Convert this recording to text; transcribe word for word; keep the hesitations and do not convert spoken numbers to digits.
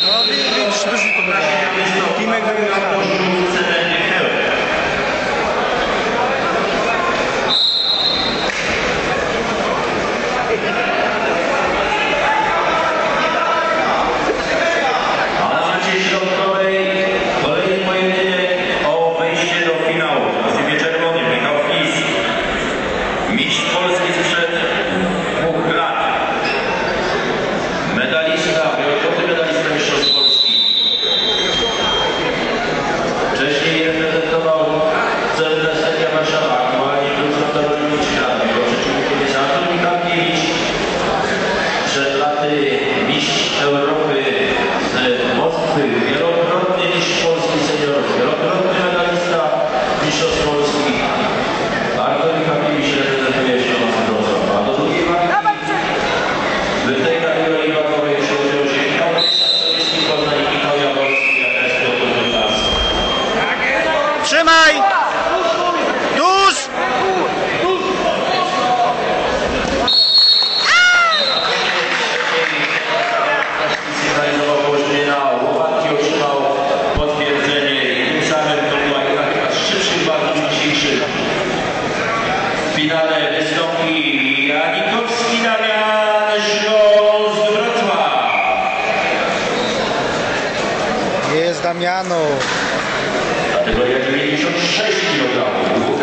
No widzisz, wyżej to było. Timek wygrał. Mistrz Europy z Moskwy, wielokrotny mistrz Polski senior, wielokrotny medalista mistrzostw Polski. Artur Kapiewicz reprezentuje Śląsk Wrocław. A do drugiej wagi w tej kategorii wagowej przyłożył się Michał Sowiecki Poznań i Michał Jaworski, jak też Piotr Wytas. Trzymaj! Tuż! W finale wystąpi Janikowski Damian, Śląsk Wrocław. Jest Damiano. Kategoria dziewięćdziesiąt sześć kilogramów.